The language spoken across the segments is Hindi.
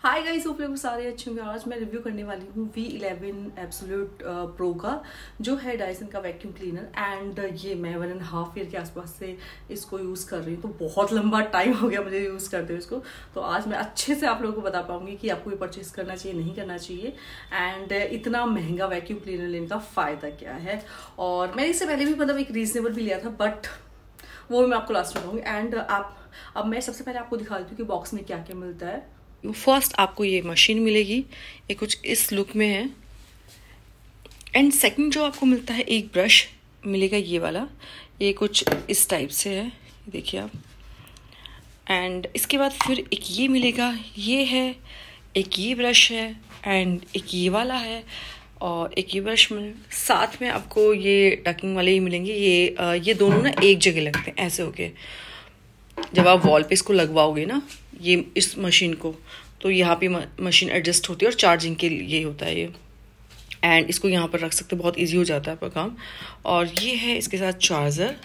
हाय गाइस, होप लोग सारे अच्छे होंगे। आज मैं रिव्यू करने वाली हूँ V11 एब्सोल्यूट प्रो का, जो है डायसन का वैक्यूम क्लीनर। एंड ये मैं 1.5 ईयर के आसपास से इसको यूज़ कर रही हूँ, तो बहुत लंबा टाइम हो गया मुझे यूज़ करते हुए इसको। तो आज मैं अच्छे से आप लोगों को बता पाऊंगी कि आपको ये परचेज करना चाहिए, नहीं करना चाहिए, एंड इतना महंगा वैक्यूम क्लीनर लेने का फ़ायदा क्या है। और मैंने इससे पहले भी मतलब एक रीजनेबल भी लिया था, बट वो मैं आपको लास्ट में बताऊँगी। एंड अब मैं सबसे पहले आपको दिखा देती हूँ कि बॉक्स में क्या क्या मिलता है। फर्स्ट आपको ये मशीन मिलेगी, ये कुछ इस लुक में है। एंड सेकंड जो आपको मिलता है, एक ब्रश मिलेगा ये वाला, ये कुछ इस टाइप से है, देखिए आप। एंड इसके बाद फिर एक ये मिलेगा, ये है, एक ये ब्रश है, एंड एक ये वाला है, और एक ये ब्रश में साथ में आपको ये टकिंग वाले ही मिलेंगे। ये दोनों ना एक जगह लगते हैं ऐसे होके। जब आप वॉल पे इसको लगवाओगे ना, ये इस मशीन को, तो यहाँ पे मशीन एडजस्ट होती है और चार्जिंग के लिए होता है ये। एंड इसको यहाँ पर रख सकते, बहुत इजी हो जाता है आपका काम। और ये है इसके साथ चार्जर,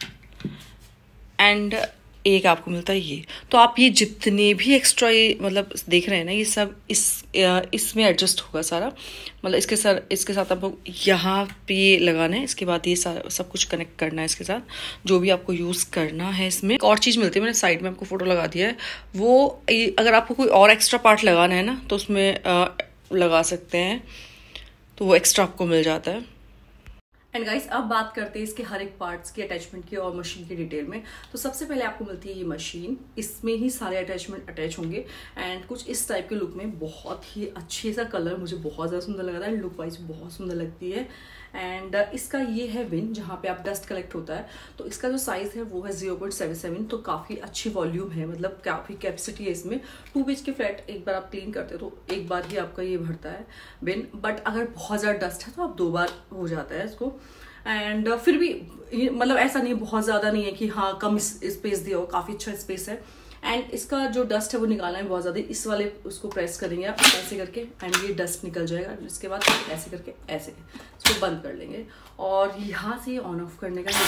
एंड एक आपको मिलता है ये। तो आप ये जितने भी एक्स्ट्रा ये मतलब देख रहे हैं ना, ये सब इसमें एडजस्ट होगा सारा। मतलब इसके साथ आपको यहाँ पे ये लगाना है, इसके बाद ये सब कुछ कनेक्ट करना है इसके साथ, जो भी आपको यूज़ करना है। इसमें एक और चीज़ मिलती है, मैंने साइड में आपको फोटो लगा दिया है। वो अगर आपको कोई और एक्स्ट्रा पार्ट लगाना है ना, तो उसमें लगा सकते हैं, तो वो एक्स्ट्रा आपको मिल जाता है। एंड गाइस, अब बात करते हैं इसके हर एक पार्ट्स की, अटैचमेंट की और मशीन की डिटेल में। तो सबसे पहले आपको मिलती है ये मशीन, इसमें ही सारे अटैचमेंट अटैच होंगे। एंड कुछ इस टाइप के लुक में, बहुत ही अच्छे सा कलर, मुझे बहुत ज़्यादा सुंदर लग रहा है, लुक वाइज बहुत सुंदर लगती है। एंड इसका ये है बिन, जहाँ पे आप डस्ट कलेक्ट होता है। तो इसका जो साइज़ है वो है 0.77, तो काफ़ी अच्छी वॉल्यूम है, मतलब काफ़ी कैपेसिटी है इसमें। 2 BHK फ्लैट एक बार आप क्लीन करते हो तो एक बार ही आपका ये भरता है बिन। बट अगर बहुत ज़्यादा डस्ट है तो आप 2 बार हो जाता है इसको। एंड फिर भी मतलब ऐसा नहीं, बहुत ज़्यादा नहीं है कि हाँ कम स्पेस दिया हो, काफ़ी अच्छा स्पेस है। एंड इसका जो डस्ट है वो निकालना है बहुत ज़्यादा। इस वाले उसको प्रेस करेंगे आप ऐसे करके, एंड ये डस्ट निकल जाएगा। इसके बाद ऐसे करके ऐसे इसको बंद कर लेंगे, और यहाँ से ऑन ऑफ करने का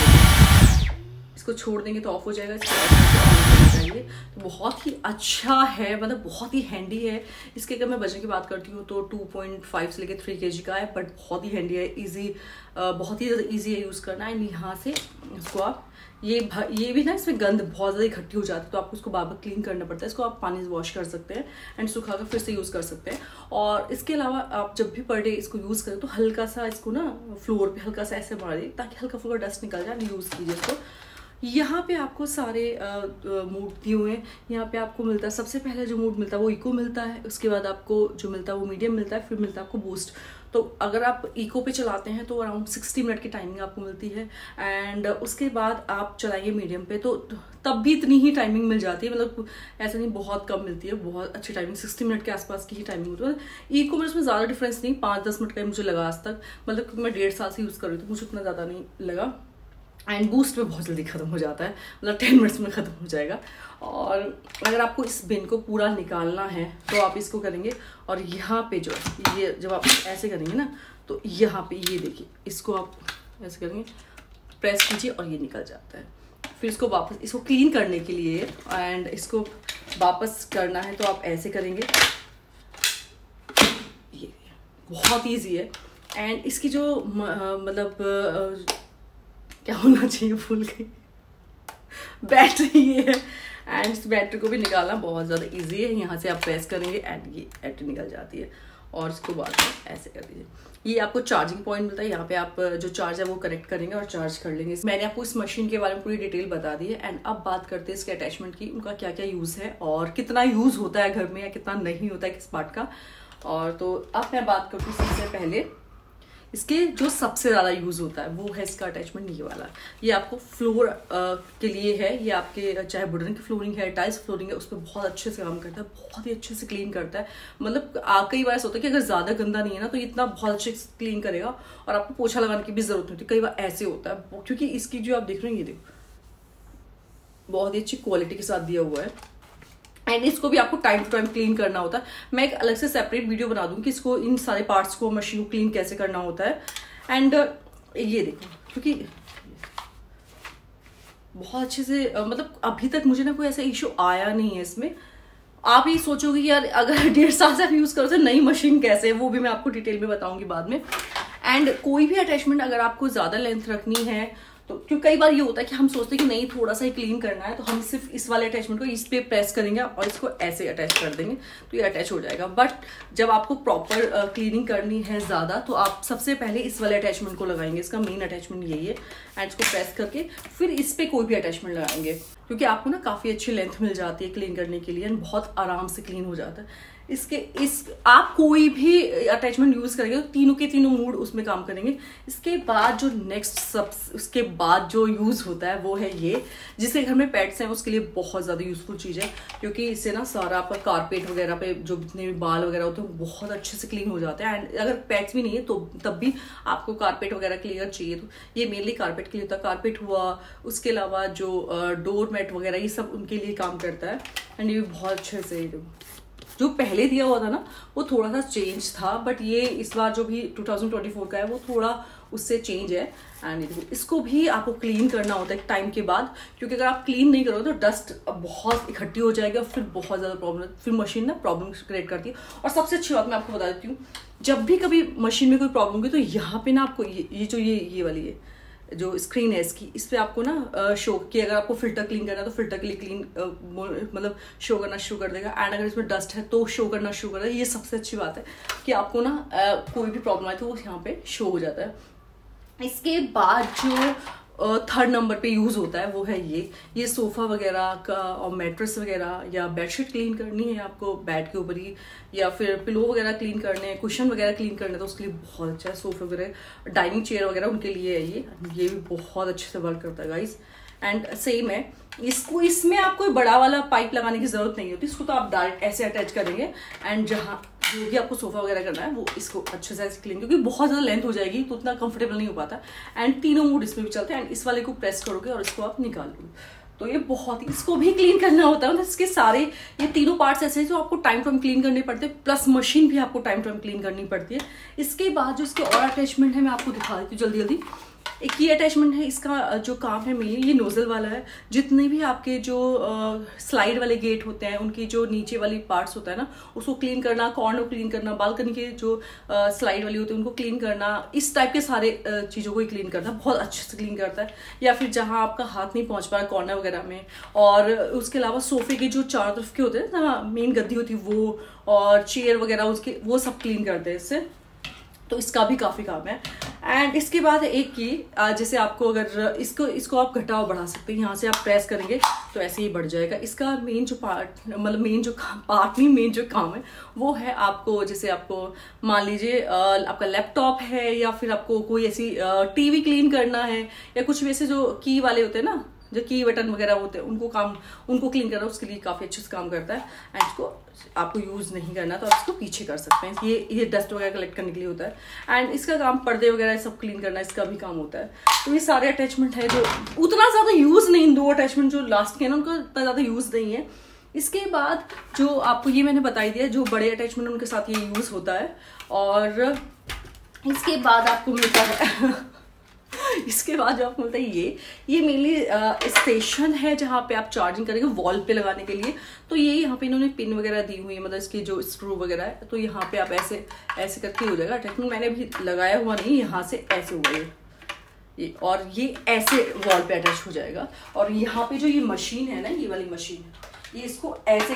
इसको छोड़ देंगे तो ऑफ हो जाएगा, इसको ऑफ करके ऑन चाहिए। तो बहुत ही अच्छा है, मतलब बहुत ही हैंडी है। इसके अगर मैं वजन की बात करती हूँ तो 2.5 से लेकर 3 kg का है, बट बहुत ही हैंडी है, ईजी, बहुत ही ज़्यादा ईजी है यूज़ करना। एंड यहाँ से इसको आप ये भी ना, इसमें गंद बहुत ज़्यादा इकट्ठी हो जाती है, तो आपको इसको बार बार क्लीन करना पड़ता है। इसको आप पानी से वॉश कर सकते हैं एंड सुखा कर फिर से यूज़ कर सकते हैं। और इसके अलावा आप जब भी पर डे इसको यूज़ करें तो हल्का सा इसको ना फ्लोर पे हल्का सा ऐसे मारिए, ताकि हल्का फुल्का डस्ट निकल जाए। यूज़ कीजिए इसको। यहाँ पे आपको सारे मूड दिए हुए हैं। यहाँ पे आपको मिलता है, सबसे पहले जो मूड मिलता है वो इको मिलता है, उसके बाद आपको जो मिलता है वो मीडियम मिलता है, फिर मिलता है आपको बूस्ट। तो अगर आप इको पे चलाते हैं तो अराउंड 60 मिनट की टाइमिंग आपको मिलती है। एंड उसके बाद आप चलाइए मीडियम पे, तो तब भी इतनी ही टाइमिंग मिल जाती है, मतलब ऐसा नहीं बहुत कम मिलती है, बहुत अच्छी टाइमिंग 60 मिनट के आसपास की ही टाइमिंग होती है। इको में उसमें ज़्यादा डिफरेंस नहीं, 5-10 मिनट का मुझे लगा आज तक, मतलब क्योंकि मैं 1.5 साल से यूज़ कर रही हूँ तो मुझे उतना ज़्यादा नहीं लगा। एंड बूस्ट में बहुत जल्दी ख़त्म हो जाता है, मतलब 10 मिनट्स में ख़त्म हो जाएगा। और अगर आपको इस बिन को पूरा निकालना है तो आप इसको करेंगे, और यहाँ पे जो ये जब आप ऐसे करेंगे ना, तो यहाँ पे ये देखिए, इसको आप ऐसे करेंगे, प्रेस कीजिए और ये निकल जाता है। फिर इसको वापस, इसको क्लीन करने के लिए एंड इसको वापस करना है तो आप ऐसे करेंगे, ये बहुत ईजी है। एंड इसकी जो मतलब क्या होना चाहिए, भूल गई, बैटरी ये है। एंड इस बैटरी को भी निकालना बहुत ज़्यादा इजी है। यहाँ से आप प्रेस करेंगे एंड ये बैटरी निकल जाती है, और इसको बाद में ऐसे कर दीजिए। ये आपको चार्जिंग पॉइंट मिलता है, यहाँ पे आप जो चार्ज है वो कनेक्ट करेंगे और चार्ज कर लेंगे। मैंने आपको इस मशीन के बारे में पूरी डिटेल बता दी है। एंड अब बात करते हैं इसके अटैचमेंट की, उनका क्या क्या यूज़ है और कितना यूज़ होता है घर में, या कितना नहीं होता है किस पार्ट का। और तो अब मैं बात करती हूँ सबसे पहले इसके जो सबसे ज़्यादा यूज़ होता है, वो है इसका अटैचमेंट ये वाला। ये आपको फ्लोर के लिए है, ये आपके चाहे वुडन की फ्लोरिंग है, टाइल्स फ्लोरिंग है, उस पर बहुत अच्छे से काम करता है, बहुत ही अच्छे से क्लीन करता है। मतलब कई बार ऐसा होता है कि अगर ज़्यादा गंदा नहीं है ना, तो इतना बहुत अच्छे से क्लीन करेगा और आपको पोछा लगाने की भी ज़रूरत नहीं होती। कई बार ऐसे होता है, क्योंकि इसकी जो आप देख रहे हैं, ये देखो बहुत ही अच्छी क्वालिटी के साथ दिया हुआ है। एंड इसको भी आपको टाइम टू टाइम क्लीन करना होता है। मैं एक अलग से सेपरेट वीडियो बना दूंगी कि इसको, इन सारे पार्ट्स को, मशीन को क्लीन कैसे करना होता है। एंड ये देखो, क्योंकि बहुत अच्छे से मतलब अभी तक मुझे ना कोई ऐसा इशू आया नहीं है इसमें। आप ये सोचोगे कि यार अगर 1.5 साल से आप यूज करो तो नई मशीन कैसे है, वो भी मैं आपको डिटेल में बताऊंगी बाद में। एंड कोई भी अटैचमेंट अगर आपको ज्यादा लेंथ रखनी है तो, क्योंकि कई बार ये होता है कि हम सोचते हैं कि नहीं थोड़ा सा ही क्लीन करना है, तो हम सिर्फ इस वाले अटैचमेंट को इस पे प्रेस करेंगे और इसको ऐसे अटैच कर देंगे तो ये अटैच हो जाएगा। बट जब आपको प्रॉपर क्लीनिंग करनी है ज्यादा तो आप सबसे पहले इस वाले अटैचमेंट को लगाएंगे, इसका मेन अटैचमेंट यही है। एंड इसको प्रेस करके फिर इस पे कोई भी अटैचमेंट लगाएंगे, क्योंकि आपको ना काफी अच्छी लेंथ मिल जाती है क्लीन करने के लिए एंड बहुत आराम से क्लीन हो जाता है। आप कोई भी अटैचमेंट यूज करेंगे तो तीनों के तीनों मूड उसमें काम करेंगे। इसके बाद जो उसके बाद जो यूज होता है वो है ये, जिसके घर में पेट्स हैं उसके लिए बहुत ज्यादा यूजफुल चीज है, क्योंकि इससे ना सारा आपका कारपेट वगैरह पे जो जितने भी बाल वगैरह होते हैं बहुत अच्छे से क्लीन हो जाते हैं। एंड अगर पेट्स भी नहीं है तो तब भी आपको कारपेट वगैरह क्लियर चाहिए तो ये मेनली कारपेट के लिए होता है। कारपेट हुआ, उसके अलावा जो डोर मैट वगैरह ये सब उनके लिए काम करता है। एंड ये बहुत अच्छे से जो पहले दिया हुआ था ना वो थोड़ा सा चेंज था, बट ये इस बार जो भी 2024 का है वो थोड़ा उससे चेंज है। एंड इसको भी आपको क्लीन करना होता है टाइम के बाद, क्योंकि अगर आप क्लीन नहीं करोगे तो डस्ट बहुत इकट्ठी हो जाएगी और फिर बहुत ज़्यादा प्रॉब्लम, फिर मशीन ना प्रॉब्लम क्रिएट करती है। और सबसे अच्छी बात मैं आपको बता देती हूँ, जब भी कभी मशीन में कोई प्रॉब्लम होगी तो यहाँ पे ना आपको ये वाली है जो स्क्रीन है इसकी, इस पे आपको ना शो कि अगर आपको फिल्टर क्लीन करना है तो फिल्टर के लिए क्लीन मतलब शो करना शुरू कर देगा। एंड अगर इसमें डस्ट है तो शो करना शुरू कर देगा। ये सबसे अच्छी बात है कि आपको ना कोई भी प्रॉब्लम आए तो वो यहाँ पे शो हो जाता है। इसके बाद जो थर्ड नंबर पे यूज होता है वो है ये सोफा वगैरह का और मैट्रेस वगैरह, या बेडशीट क्लीन करनी है आपको बेड के ऊपर ही, या फिर पिलो वगैरह क्लीन करने हैं, कुशन वगैरह क्लीन करने तो उसके लिए बहुत अच्छा है। सोफे वगैरह, डाइनिंग चेयर वगैरह उनके लिए है ये भी बहुत अच्छे से वर्क करता है गाइस। एंड सेम है इसको, इसमें आपको बड़ा वाला पाइप लगाने की जरूरत नहीं होती, इसको तो आप डायरेक्ट ऐसे अटैच करेंगे। एंड जहाँ जो भी आपको सोफा वगैरह करना है वो इसको अच्छे से क्लीन, क्योंकि बहुत ज्यादा लेंथ हो जाएगी तो उतना कंफर्टेबल नहीं हो पाता। एंड तीनों मूड इसमें भी चलते हैं। एंड इस वाले को प्रेस करोगे और इसको आप निकाल लोगे तो ये बहुत ही, इसको भी क्लीन करना होता है। मतलब इसके सारे ये तीनों पार्ट्स ऐसे हैं जो आपको टाइम टू टाइम क्लीन करने पड़ते हैं, प्लस मशीन भी आपको टाइम टू टाइम क्लीन करनी पड़ती है। इसके बाद जो इसके और अटैचमेंट है मैं आपको दिखा देती हूँ जल्दी। एक ये अटैचमेंट है, इसका जो काम है मेनली ये नोजल वाला है। जितने भी आपके जो स्लाइड वाले गेट होते हैं उनकी जो नीचे वाली पार्ट्स होता है ना उसको क्लीन करना, कॉर्नर को क्लीन करना, बालकनी के जो स्लाइड वाली होती है उनको क्लीन करना, इस टाइप के सारे चीज़ों को ही क्लीन करता है, बहुत अच्छे से क्लीन करता है। या फिर जहाँ आपका हाथ नहीं पहुँच पा रहा कॉर्नर वगैरह में, और उसके अलावा सोफे के जो चारों तरफ के होते हैं ना मेन गद्दी होती है वो, और चेयर वगैरह उसके वो सब क्लीन करते हैं इससे, तो इसका भी काफी काम है। एंड इसके बाद एक की जैसे आपको अगर इसको आप घटाओ बढ़ा सकते हैं, यहाँ से आप प्रेस करेंगे तो ऐसे ही बढ़ जाएगा। इसका मेन जो पार्ट मतलब मेन जो काम है वो है आपको, जैसे आपको मान लीजिए आपका लैपटॉप है या फिर आपको कोई ऐसी टीवी क्लीन करना है, या कुछ वैसे जो की वाले होते हैं ना जो की बटन वगैरह होते हैं उनको क्लीन करना, उसके लिए काफी अच्छे से काम करता है। एंड इसको आपको यूज नहीं करना तो आप इसको पीछे कर सकते हैं, ये डस्ट वगैरह कलेक्ट करने के लिए होता है। एंड इसका काम पर्दे वगैरह सब क्लीन करना, इसका भी काम होता है। तो ये सारे अटैचमेंट है जो उतना ज्यादा यूज नहीं, इन दो अटैचमेंट जो लास्ट के ना उनका उतना ज्यादा यूज नहीं है। इसके बाद जो आपको ये मैंने बताई दिया जो बड़े अटैचमेंट उनके साथ ये यूज होता है। और इसके बाद आपको मिलता है इसके बाद जो आपको मिलता है ये मेनली स्टेशन है जहाँ पे आप चार्जिंग करेंगे वॉल पे लगाने के लिए। तो ये यहाँ पे इन्होंने पिन वगैरह दी हुई है, मतलब इसकी जो स्क्रू वगैरह है, तो यहाँ पे आप ऐसे ऐसे करके हो जाएगा अटैचमेंट। मैंने अभी लगाया हुआ नहीं, यहाँ से ऐसे हुआ ये और ये ऐसे वॉल पे अटैच हो जाएगा। और यहाँ पे जो ये मशीन है ना, ये वाली मशीन, ये इसको ऐसे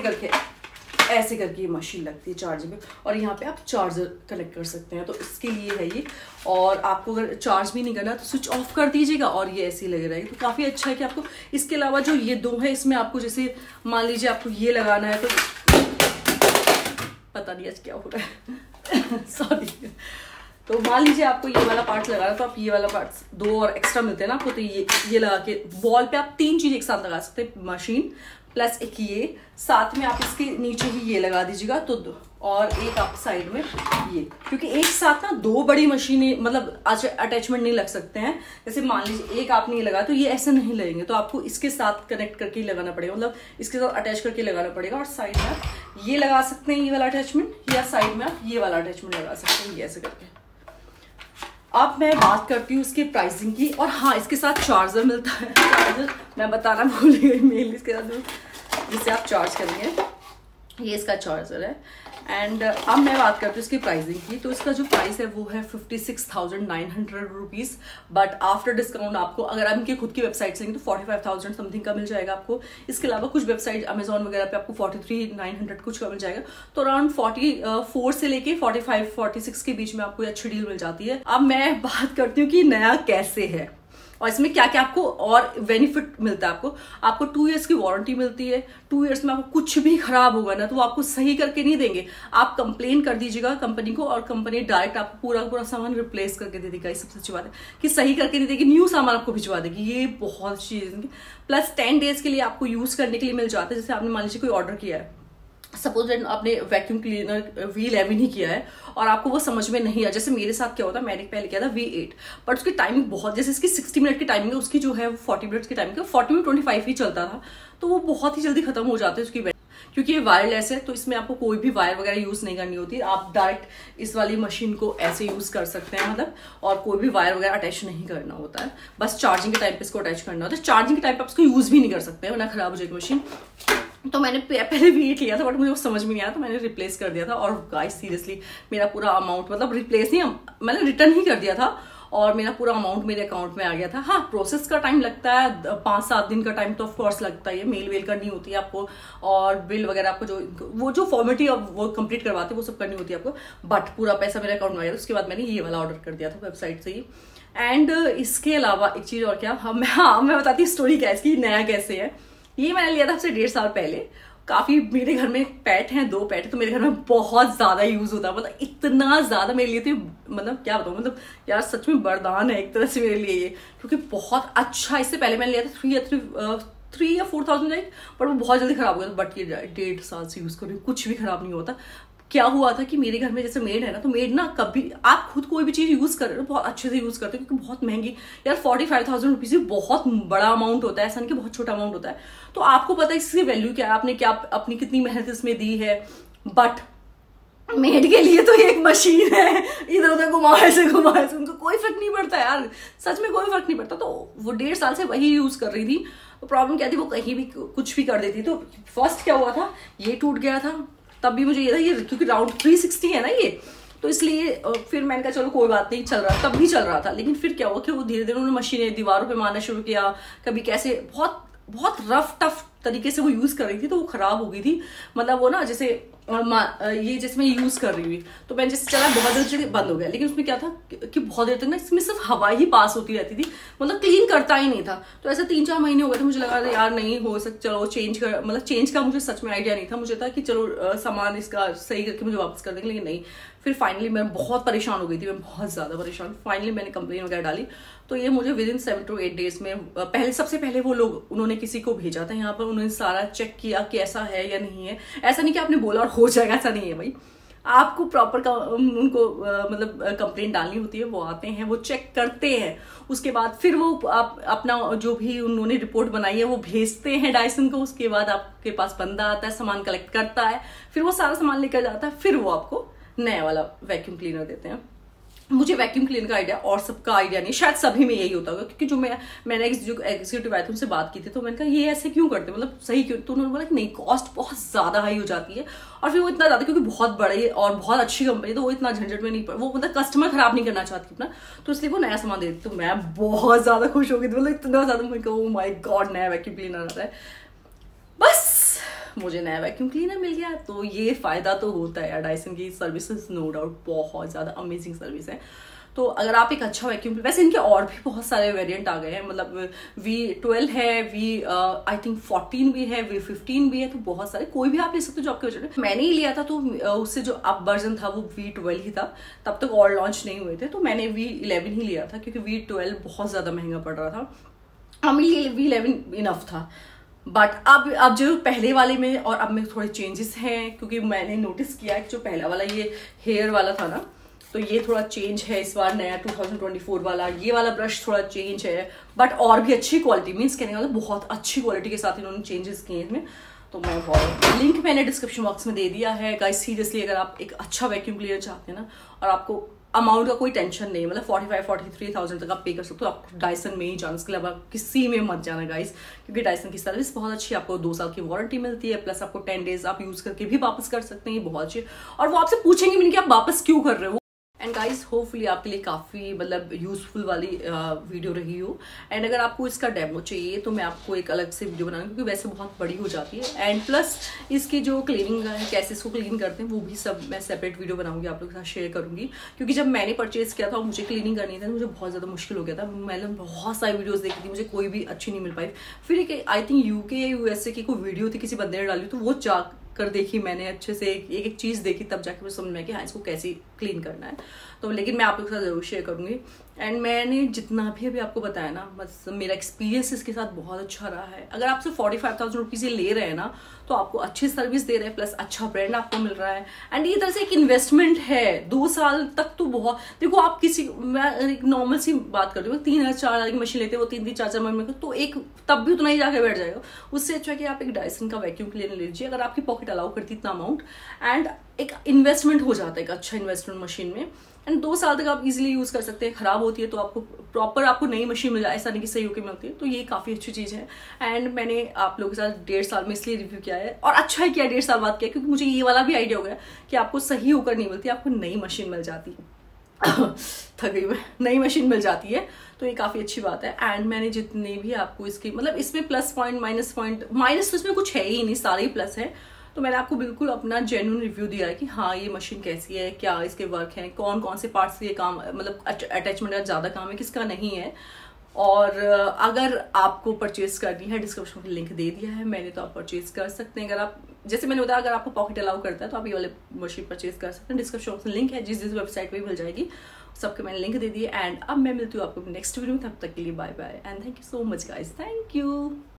करके ये मशीन लगती है चार्जिंग पे, और यहाँ पे आप चार्जर कनेक्ट कर सकते हैं, तो इसके लिए है ये। और आपको अगर चार्ज भी नहीं करना तो स्विच ऑफ कर दीजिएगा और ये ऐसे ही लगे रहेगी, तो काफ़ी अच्छा है कि आपको। इसके अलावा जो ये दो है इसमें आपको जैसे मान लीजिए आपको ये लगाना है तो पता नहीं आज क्या हो रहा है सॉरी। तो मान लीजिए आपको ये वाला पार्ट लगाना है तो आप ये वाला पार्ट दो और एक्स्ट्रा मिलते हैं ना आपको, तो ये लगा के वॉल पे आप 3 चीज एक साथ लगा सकते हैं, मशीन प्लस एक ये, साथ में आप इसके नीचे ही ये लगा दीजिएगा तो, और एक आप साइड में ये, क्योंकि एक साथ ना 2 बड़ी मशीनें मतलब अटैचमेंट नहीं लग सकते हैं। जैसे मान लीजिए एक आपने ये लगाया तो ये ऐसे नहीं लगेंगे, तो आपको इसके साथ कनेक्ट करके ही लगाना पड़ेगा, मतलब इसके साथ अटैच करके लगाना पड़ेगा। और साइड में आप ये लगा सकते हैं ये वाला अटैचमेंट, या साइड में आप ये वाला अटैचमेंट लगा सकते हैं, ये ऐसे करके। अब मैं बात करती हूँ इसके प्राइसिंग की। और हाँ, इसके साथ चार्जर मिलता है, चार्जर मैं बताना भूल गई मेनली इसके साथ जिससे आप चार्ज करेंगे। ये इसका चार्जर है। एंड अब मैं बात करती हूँ इसकी प्राइसिंग की। तो इसका जो प्राइस है वो है 56,900 रुपीज़, बट आफ्टर डिस्काउंट आपको, अगर आप इनकी खुद की वेबसाइट से तो 45,000 समथिंग का मिल जाएगा आपको। इसके अलावा कुछ वेबसाइट अमेजॉन वगैरह पे आपको 43,900 कुछ का मिल जाएगा। तो अराउंड 44 से लेके 45-46 के बीच में आपको अच्छी डील मिल जाती है। अब मैं बात करती हूँ कि नया कैसे है और इसमें क्या क्या आपको और बेनिफिट मिलता है। आपको 2 इयर्स की वारंटी मिलती है। 2 इयर्स में आपको कुछ भी खराब होगा ना तो वो आपको सही करके नहीं देंगे, आप कंप्लेन कर दीजिएगा कंपनी को और कंपनी डायरेक्ट आपको पूरा सामान रिप्लेस करके दे देगा। ये सबसे अच्छी बात है कि सही करके नहीं देगी, न्यू सामान आपको भिजवा देगी। ये बहुत अच्छी चीज है। प्लस 10 डेज के लिए आपको यूज करने के लिए मिल जाता है। जैसे आपने मान लीजिए कोई ऑर्डर किया है, सपोज आपने वैक्यूम क्लीनर V11 ही किया है और आपको वो समझ में नहीं आया। जैसे मेरे साथ क्या होता है, मैंने पहले किया था V8, बट उसकी टाइमिंग बहुत, जैसे इसकी 60 मिनट की टाइमिंग है, उसकी जो है 40 मिनट की टाइमिंग है, 40 में 25 ही चलता था। तो वो बहुत ही जल्दी खत्म हो जाते हैं उसकी, क्योंकि ये वायरलेस है तो इसमें आपको कोई भी वायर वगैरह यूज नहीं करनी होती। आप डायरेक्ट इस वाली मशीन को ऐसे यूज कर सकते हैं, मतलब, और कोई भी वायर वगैरह अटैच नहीं करना होता है, बस चार्जिंग के टाइम पे इसको अटैच करना होता है। चार्जिंग के टाइम पे आप इसको यूज भी नहीं कर सकते वरना खराब हो जाएगी मशीन। तो मैंने पहले भी ये लिया था बट मुझे वो समझ में नहीं आया तो मैंने रिप्लेस कर दिया था। और गाइस सीरियसली मेरा पूरा अमाउंट, मतलब रिप्लेस नहीं, मैंने रिटर्न ही कर दिया था और मेरा पूरा अमाउंट मेरे अकाउंट में आ गया था। हाँ, प्रोसेस का टाइम लगता है, 5-7 दिन का टाइम तो ऑफकोर्स लगता है। मेल वेल करनी होती है आपको और बिल वगैरह आपको जो फॉर्मेलिटी वो कंप्लीट करवाते हैं वो सब करनी होती है आपको, बट पूरा पैसा मेरे अकाउंट में आ गया था। उसके बाद मैंने ये वाला ऑर्डर कर दिया था वेबसाइट से ही। एंड इसके अलावा एक चीज और क्या, मैं बताती हूँ स्टोरी क्या है इसकी, नया कैसे है। ये मैंने लिया था आपसे 1.5 साल पहले। काफी, मेरे घर में पेट हैं, 2 पेट है, तो मेरे घर में बहुत ज्यादा यूज होता है, मतलब इतना ज्यादा मेरे लिए तो, मतलब क्या बताऊँ, मतलब यार सच में वरदान है एक तरह से मेरे लिए ये, क्योंकि बहुत अच्छा। इससे पहले मैंने लिया था 3 या 4,000 लाइक, पर वो बहुत जल्दी खराब हो गया था। बट ये 1.5 साल से यूज कर रही हूँ, कुछ भी खराब नहीं होता। क्या हुआ था कि मेरे घर में जैसे मेड है ना, तो मेड ना, कभी आप खुद कोई भी चीज यूज कर रहे हो बहुत अच्छे से यूज करते हो, क्योंकि बहुत महंगी यार 45,000 रुपीज बहुत बड़ा अमाउंट होता है, ऐसा नहीं कि बहुत छोटा अमाउंट होता है। तो आपको पता है इसकी वैल्यू क्या है, आपने क्या अपनी कितनी मेहनत इसमें दी है। बट मेड के लिए तो एक मशीन है, इधर उधर घुमाए से उनको कोई फर्क नहीं पड़ता यार, सच में कोई फर्क नहीं पड़ता। तो वो 1.5 साल से वही यूज कर रही थी। तो प्रॉब्लम क्या थी, वो कहीं भी कुछ भी कर देती। तो फर्स्ट क्या हुआ था, ये टूट गया था, तब भी मुझे ये था, ये क्योंकि राउंड 360 है ना ये, तो इसलिए फिर मैंने कहा चलो कोई बात नहीं, चल रहा, तब भी चल रहा था। लेकिन फिर क्या हुआ कि वो धीरे धीरे उन्होंने मशीनें दीवारों पे मारना शुरू किया, कभी कैसे बहुत बहुत रफ टफ तरीके से वो यूज कर रही थी, तो वो खराब हो गई थी। मतलब वो ना जैसे ये जिसमें यूज कर रही हुई, तो मैंने जैसे चला बहुत देर से बंद हो गया। लेकिन उसमें क्या था कि बहुत देर तक ना इसमें सिर्फ हवा ही पास होती रहती थी, मतलब क्लीन करता ही नहीं था। तो ऐसे 3-4 महीने हो गए थे, मुझे लगा था यार नहीं हो सकता, चलो चेंज कर, मतलब चेंज का मुझे सच में आइडिया नहीं था। मुझे था कि चलो सामान इसका सही करके मुझे वापस कर देंगे, लेकिन नहीं। फिर फाइनली मैं बहुत परेशान हो गई थी, मैं बहुत ज्यादा परेशान। फाइनली मैंने कंप्लेन वगैरह डाली, तो ये मुझे विदिन 7 to 8 डेज में, सबसे पहले वो लोग, उन्होंने किसी को भेजा था यहाँ पर, उन्होंने सारा चेक किया कैसा है या नहीं है। ऐसा नहीं कि आपने बोला और हो जाएगा, ऐसा नहीं है भाई, आपको प्रॉपर उनको मतलब कंप्लेंट डालनी होती है। वो आते हैं, वो चेक करते हैं, उसके बाद फिर वो अपना जो भी उन्होंने रिपोर्ट बनाई है वो भेजते हैं डायसन को। उसके बाद आपके पास बंदा आता है, सामान कलेक्ट करता है, फिर वो सारा सामान लेकर जाता है, फिर वो आपको नया वाला वैक्यूम क्लीनर देते हैं। मुझे वैक्यूम क्लीनर का आइडिया और सबका आइडिया नहीं, शायद सभी में यही होता होगा, क्योंकि जो मैंने जो एग्जीक्यूटिव आए थे उनसे बात की थी, तो मैंने कहा ये ऐसे क्यों करते, मतलब सही क्यों। तो उन्होंने बोला कि नहीं, कॉस्ट बहुत ज्यादा हाई हो जाती है, और फिर वो इतना ज्यादा, क्योंकि बहुत बड़े और बहुत अच्छी कंपनी, तो वो इतना झंझट में नहीं, वो मतलब कस्टमर खराब नहीं करना चाहती अपना, तो इसलिए वो नया सामान देती। तो मैं बहुत ज्यादा खुश हो गई थी, मतलब इतना ज्यादा, मैं कहूँ माय गॉड नया वैक्यूम क्लीनर आ रहा है। बस मुझे नया वैक्यूम क्लीनर मिल गया, तो ये फायदा तो होता है यार। डायसन की सर्विसेज नो डाउट बहुत ज्यादा अमेजिंग सर्विस है। तो अगर आप एक अच्छा वैक्यूम, वैसे इनके और भी बहुत सारे वेरिएंट आ गए हैं, मतलब V12 है, आई थिंक 14 भी है, V15 भी है, तो बहुत सारे, कोई भी आप ले सकते हो जो आपके बजट में। मैंने ही लिया था, तो उससे जो अप वर्जन था वो V12 ही था, तब तक और लॉन्च नहीं हुए थे, तो मैंने V11 ही लिया था, क्योंकि V12 बहुत ज्यादा महंगा पड़ रहा था, हमें V11 इनफ था। बट अब जो पहले वाले में और अब में थोड़े चेंजेस हैं, क्योंकि मैंने नोटिस किया कि जो पहला वाला ये हेयर वाला था ना, तो ये थोड़ा चेंज है इस बार, नया 2024 वाला ये वाला ब्रश थोड़ा चेंज है, बट और भी अच्छी क्वालिटी, मीन्स कहने वाला बहुत अच्छी क्वालिटी के साथ इन्होंने चेंजेस किए इसमें। तो मैं लिंक मैंने डिस्क्रिप्शन बॉक्स में दे दिया है गाइस। सीरियसली अगर आप एक अच्छा वैक्यूम क्लीनर चाहते हैं ना, और आपको अमाउंट का कोई टेंशन नहीं, मतलब 45-43,000 तक आप पे कर सकते हो। आपको डायसन में ही जाना, इसके अलावा किसी में मत जाना गाइस, क्योंकि डायसन की सर्विस बहुत अच्छी है। आपको 2 साल की वारंटी मिलती है, प्लस आपको 10 डेज आप यूज करके भी वापस कर सकते हैं, बहुत अच्छी। और वो आपसे पूछेंगे भी नहीं कि आप वापस क्यों कर रहे हो। एंड गाइस होपफुली आपके लिए काफ़ी मतलब यूजफुल वाली वीडियो रही हो। एंड अगर आपको इसका डेमो चाहिए तो मैं आपको एक अलग से वीडियो बनाऊंगी, क्योंकि वैसे बहुत बड़ी हो जाती है। एंड प्लस इसकी जो क्लीनिंग है, कैसे इसको क्लीन करते हैं, वो भी सब मैं सेपरेट वीडियो बनाऊंगी, आप लोगों के साथ शेयर करूंगी। क्योंकि जब मैंने परचेज किया था और मुझे क्लीनिंग करनी थी, मुझे बहुत ज़्यादा मुश्किल हो गया था। मैंने बहुत सारी वीडियोज़ देखी थी, मुझे कोई भी अच्छी नहीं मिल पाई। फिर एक आई थिंक यूके या यूएसए की कोई वीडियो थी, किसी बंदे ने डाली, तो वो कर देखी मैंने अच्छे से, एक चीज़ देखी, तब जाके मुझे समझ में आया कि हाँ इसको कैसे क्लीन करना है। तो लेकिन मैं आप लोगों के साथ जरूर शेयर करूंगी। एंड मैंने जितना भी अभी आपको बताया ना, मतलब मेरा एक्सपीरियंस इसके साथ बहुत अच्छा रहा है। अगर आपसे 45,000 रुपीज़ ले रहे हैं ना, तो आपको अच्छी सर्विस दे रहे हैं, प्लस अच्छा ब्रांड आपको मिल रहा है। एंड ये तरह से एक इन्वेस्टमेंट है। 2 साल तक तो बहुत, देखो आप किसी, मैं एक नॉर्मल सी बात कर रही हूँ, 3,000-4,000 की मशीन लेते हैं, वो 3-4 महीने में, तो एक तब भी उतना ही जाके बैठ जाएगा। उससे अच्छा है कि आप एक डायसन का वैक्यूम क्लीनर ले लीजिए, अगर आपकी पॉकेट अलाउ करती इतना अमाउंट। एंड एक इन्वेस्टमेंट हो जाता है, एक अच्छा इन्वेस्टमेंट मशीन में। एंड 2 साल तक आप इजीली यूज कर सकते हैं। खराब होती है तो आपको प्रॉपर आपको नई मशीन मिल जाए, ऐसा नहीं कि सही होकर मिलती है। तो ये काफी अच्छी चीज है। एंड मैंने आप लोगों के साथ 1.5 साल में इसलिए रिव्यू किया है, और अच्छा ही किया 1.5 साल बाद किया, क्योंकि मुझे ये वाला भी आइडिया हो गया कि आपको सही होकर नहीं मिलती, आपको नई मशीन मिल जाती है। थक गई मैं, नई मशीन मिल जाती है, तो ये काफी अच्छी बात है। एंड मैंने जितने भी आपको इसकी, मतलब इसमें प्लस पॉइंट माइनस तो इसमें कुछ है ही नहीं, सारे ही प्लस है। तो मैंने आपको बिल्कुल अपना जेन्युइन रिव्यू दिया है कि हाँ ये मशीन कैसी है, क्या इसके वर्क हैं, कौन कौन से पार्ट्स से ये काम, मतलब अटैचमेंट का ज़्यादा काम है, किसका नहीं है। और अगर आपको परचेज करनी है, डिस्क्रिप्शन में लिंक दे दिया है मैंने, तो आप परचेज कर सकते हैं। अगर आप, जैसे मैंने बताया, अगर आपको पॉकेट अलाउ करता है तो आप ये वाले मशीन परचेज कर सकते हैं। डिस्क्रिप्शन में लिंक है, जिस वेबसाइट पर मिल जाएगी, सबके मैंने लिंक दे दिए। एंड अब मैं मिलती हूँ आपको नेक्स्ट वीडियो में, तब तक के लिए bye bye and thank you so much guys, thank you.